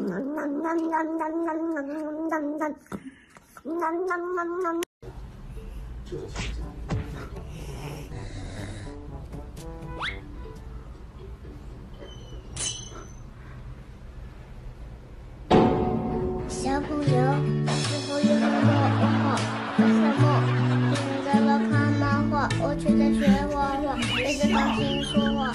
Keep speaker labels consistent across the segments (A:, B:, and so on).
A: 小朋友，是否有什么问号？为什么你在那看漫画，我却在学画画，对着钢琴说话？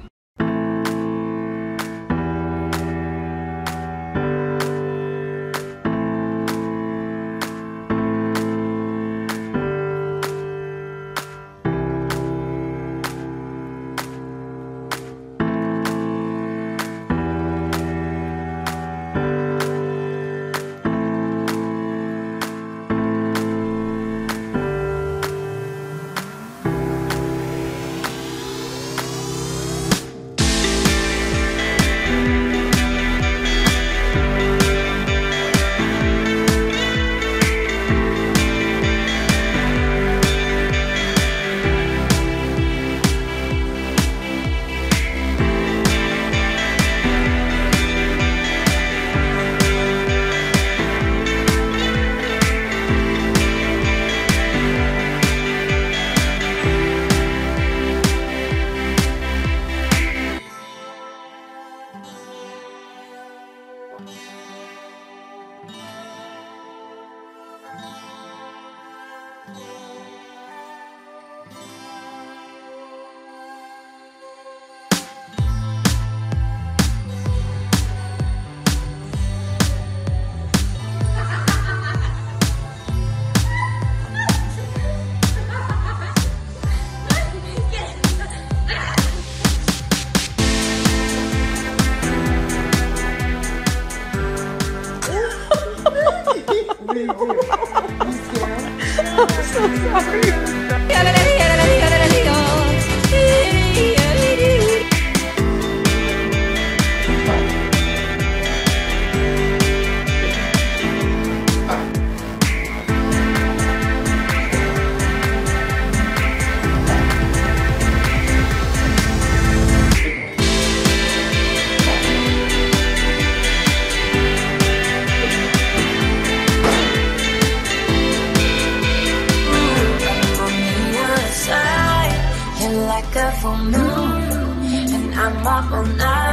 B: And I'm up all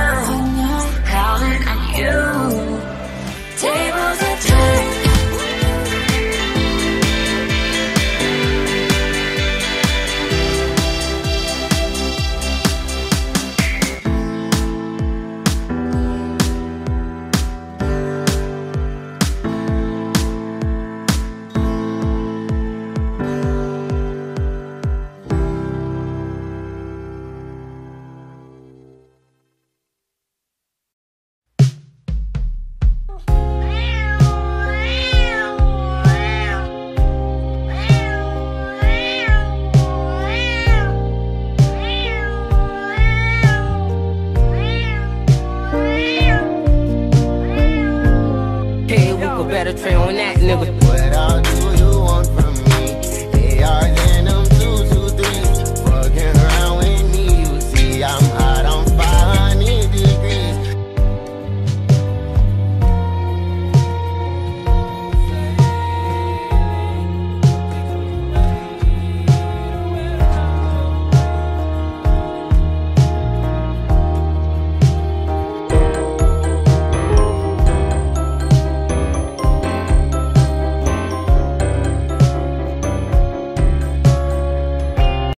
B: night, counting on you. Tables are turned.
C: Better train on that nigga.